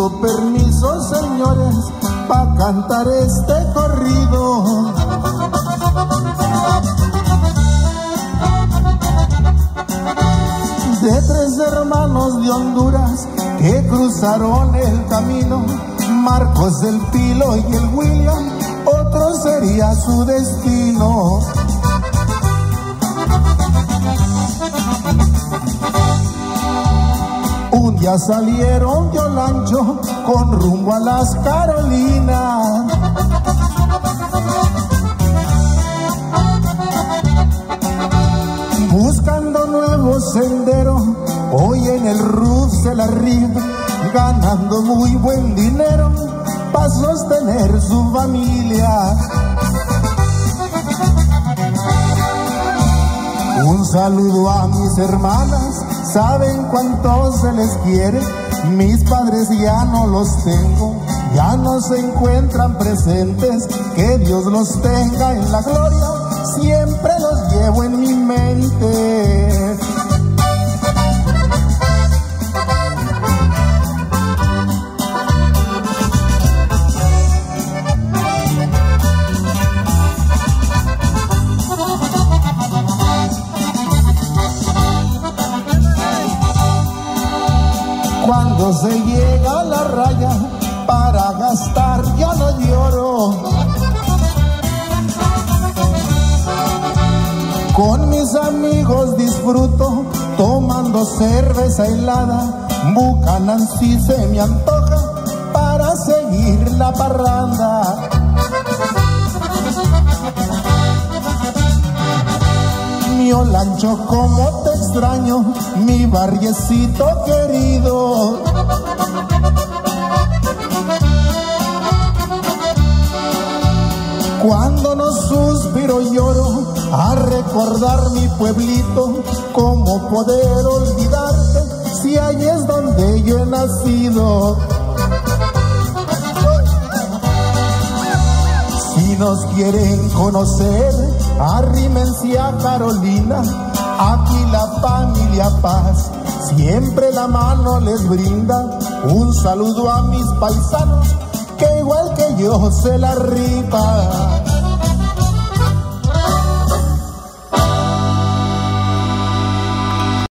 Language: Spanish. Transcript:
Pido permiso, señores, pa' cantar este corrido. De tres hermanos de Honduras que cruzaron el camino, Marcos, el Pilo y el William, otro sería su destino. Un día salieron de Olancho con rumbo a las Carolinas. Buscando nuevos senderos, hoy en el RUF se la ríe, ganando muy buen dinero para sostener su familia. Un saludo a mis hermanas, saben cuánto se les quiere. Mis padres ya no los tengo, ya no se encuentran presentes. Que Dios los tenga en la gloria, siempre los llevo en mi mente. Cuando se llega a la raya para gastar ya no lloro. Con mis amigos disfruto tomando cerveza helada. Bucanan si se me antoja para seguir la parranda. Mi Olancho, como te extraño, mi barriecito querido. Cuando no suspiro lloro a recordar mi pueblito. ¿Cómo poder olvidarte si ahí es donde yo he nacido? Si nos quieren conocer, arrímense a Carolina. Aquí la familia Paz siempre la mano les brinda. Un saludo a mis paisanos que igual que yo se la rifa.